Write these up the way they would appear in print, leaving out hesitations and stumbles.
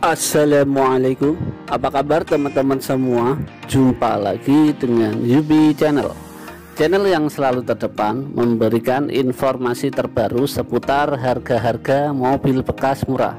Assalamualaikum, apa kabar teman-teman semua? Jumpa lagi dengan Yubi Channel, channel yang selalu terdepan memberikan informasi terbaru seputar harga-harga mobil bekas murah.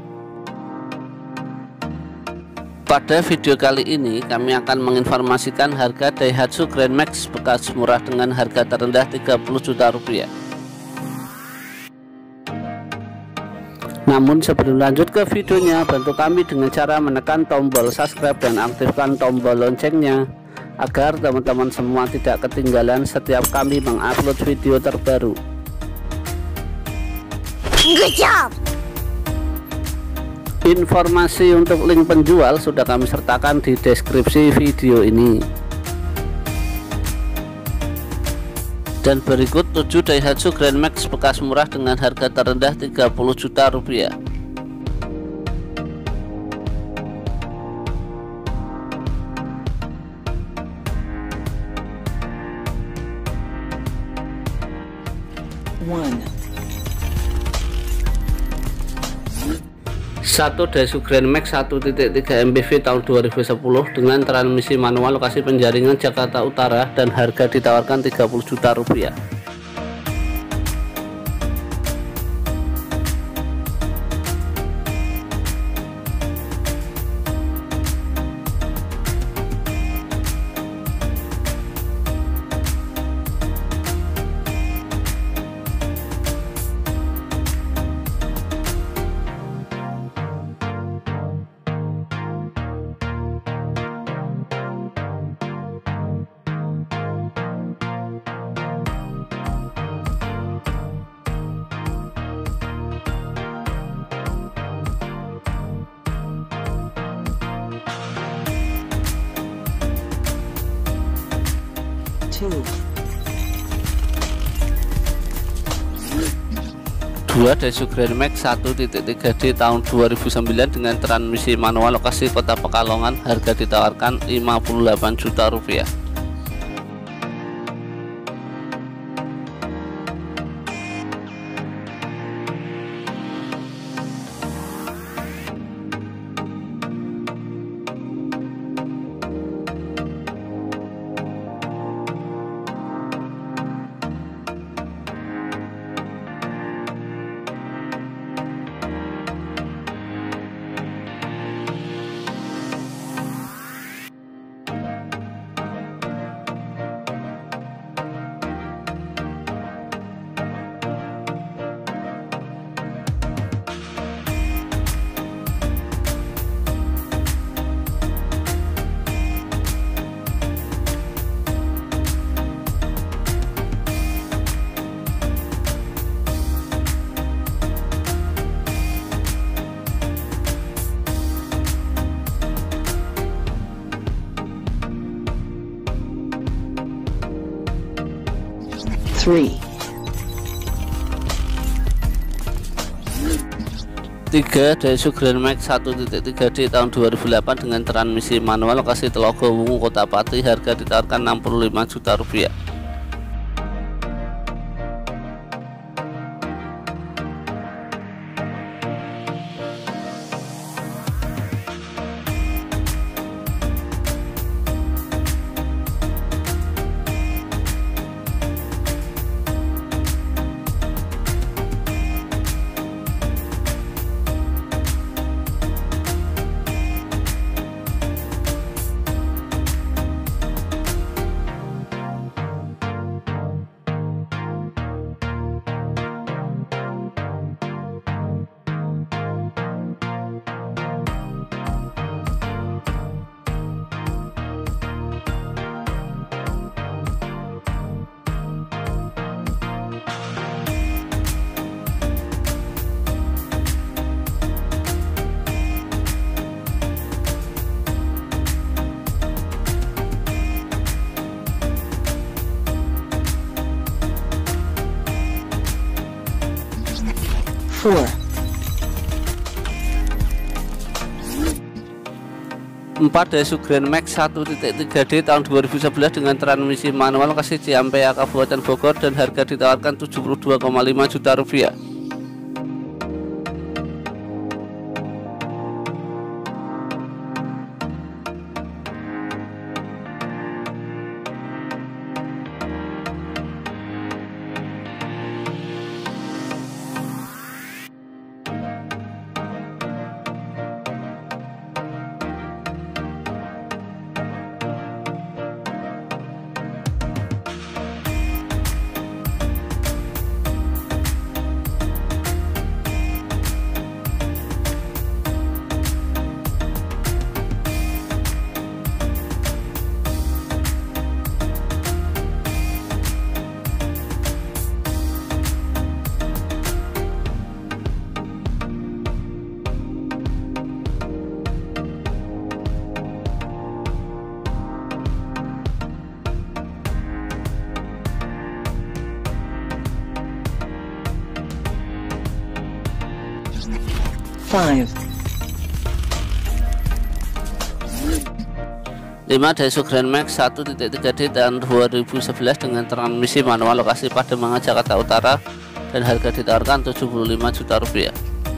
Pada video kali ini kami akan menginformasikan harga Daihatsu Grand Max bekas murah dengan harga terendah 30 juta rupiah. Namun sebelum lanjut ke videonya, bantu kami dengan cara menekan tombol subscribe dan aktifkan tombol loncengnya agar teman-teman semua tidak ketinggalan setiap kami mengupload video terbaru. Good job. Informasi untuk link penjual sudah kami sertakan di deskripsi video ini. Dan berikut 7 Daihatsu Grand Max bekas murah dengan harga terendah 30 juta rupiah. Satu Daihatsu Grand Max 1.3 MPV tahun 2010 dengan transmisi manual, lokasi penjaringan Jakarta Utara, dan harga ditawarkan 30 juta rupiah. Dua Daihatsu Grand Max 1.3D tahun 2009 dengan transmisi manual, lokasi Kota Pekalongan, harga ditawarkan 58 juta rupiah. Tiga Daihatsu Grand Max 1.3D tahun 2008 dengan transmisi manual, lokasi Telogo Wungu, Kota Pati, harga ditawarkan 65 juta rupiah. Empat Daihatsu Grand Max 1.3D tahun 2011 dengan transmisi manual, lokasi Ciampea, Kabupaten Bogor, dan harga ditawarkan 72,5 juta rupiah. 5. 5 Daihatsu Grand Max 1.3D tahun 2011 dengan transmisi manual, lokasi Pademangan, Jakarta Utara, dan harga ditawarkan 75 juta rupiah.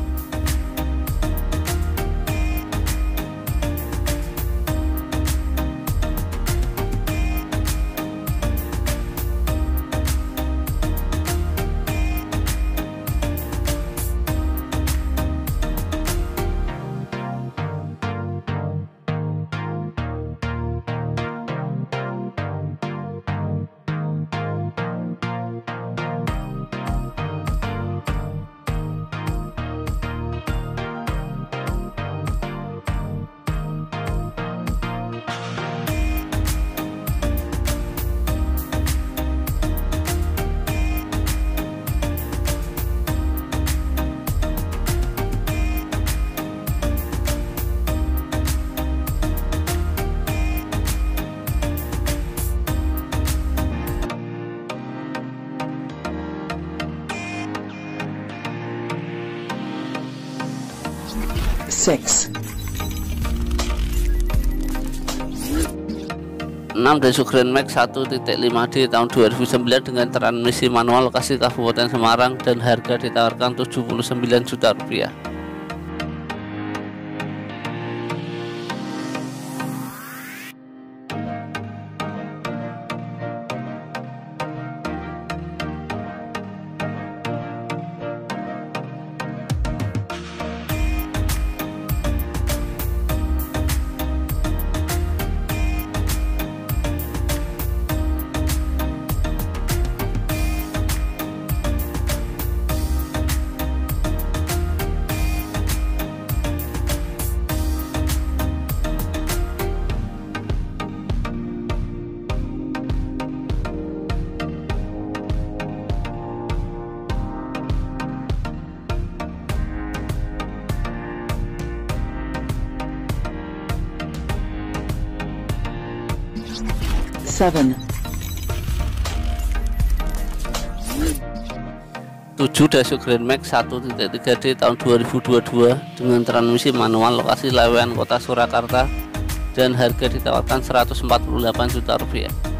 Six. 6 Daihatsu Grand Max 1.5D tahun 2009 dengan transmisi manual, lokasi Kabupaten Semarang, dan harga ditawarkan 79 juta rupiah. Seven. 7 Daihatsu Grand Max 1.3D tahun 2022 dengan transmisi manual, lokasi Lawean, Kota Surakarta, dan harga ditawarkan 148 juta rupiah.